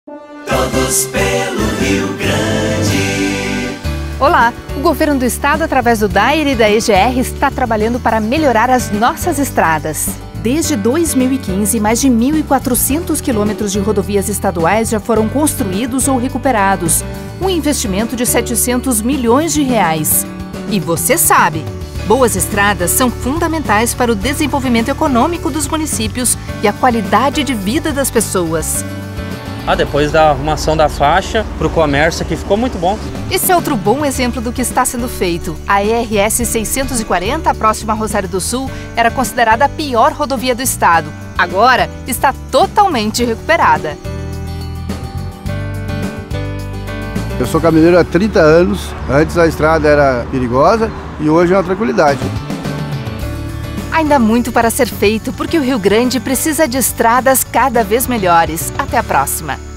Todos pelo Rio Grande. Olá, o governo do estado, através do DAIR e da EGR, está trabalhando para melhorar as nossas estradas. Desde 2015, mais de 1.400 quilômetros de rodovias estaduais já foram construídos ou recuperados, um investimento de 700 milhões de reais. E você sabe, boas estradas são fundamentais para o desenvolvimento econômico dos municípios e a qualidade de vida das pessoas. Depois da arrumação da faixa para o comércio aqui ficou muito bom. Esse é outro bom exemplo do que está sendo feito. A ERS 640, próxima a Rosário do Sul, era considerada a pior rodovia do estado. Agora está totalmente recuperada. Eu sou caminhoneiro há 30 anos. Antes a estrada era perigosa e hoje é uma tranquilidade. Ainda há muito para ser feito, porque o Rio Grande precisa de estradas cada vez melhores. Até a próxima!